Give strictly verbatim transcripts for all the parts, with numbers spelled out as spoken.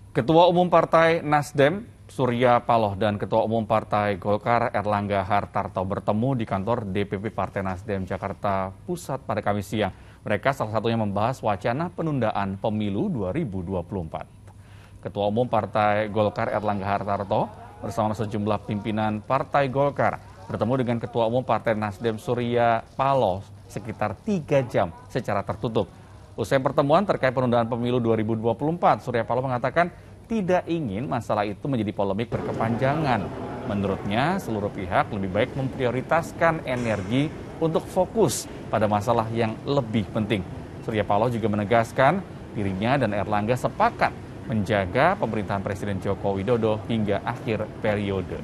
Ketua Umum Partai Nasdem, Surya Paloh, dan Ketua Umum Partai Golkar, Erlangga Hartarto, bertemu di kantor D P P Partai Nasdem Jakarta Pusat pada Kamis siang. Mereka salah satunya membahas wacana penundaan pemilu dua ribu dua puluh empat. Ketua Umum Partai Golkar, Erlangga Hartarto, bersama sejumlah pimpinan Partai Golkar, bertemu dengan Ketua Umum Partai Nasdem, Surya Paloh, sekitar tiga jam secara tertutup. Usai pertemuan terkait penundaan pemilu dua ribu dua puluh empat, Surya Paloh mengatakan tidak ingin masalah itu menjadi polemik berkepanjangan. Menurutnya, seluruh pihak lebih baik memprioritaskan energi untuk fokus pada masalah yang lebih penting. Surya Paloh juga menegaskan dirinya dan Erlangga sepakat menjaga pemerintahan Presiden Joko Widodo hingga akhir periode.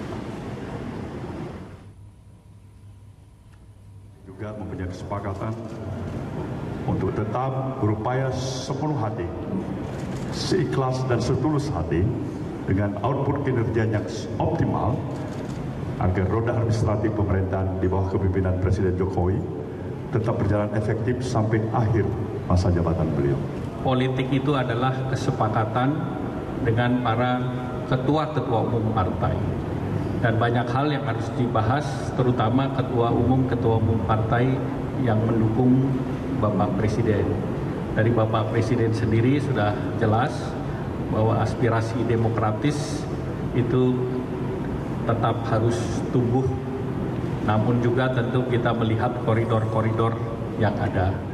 Juga mempunyai kesepakatan untuk tetap berupaya sepenuh hati, seikhlas dan setulus hati dengan output kinerja yang optimal agar roda administratif pemerintahan di bawah kepemimpinan Presiden Jokowi tetap berjalan efektif sampai akhir masa jabatan beliau. Politik itu adalah kesepakatan dengan para ketua-ketua umum partai. Dan banyak hal yang harus dibahas, terutama ketua umum, ketua umum partai yang mendukung Bapak Presiden. Dari Bapak Presiden sendiri sudah jelas bahwa aspirasi demokratis itu tetap harus tumbuh, namun juga tentu kita melihat koridor-koridor yang ada.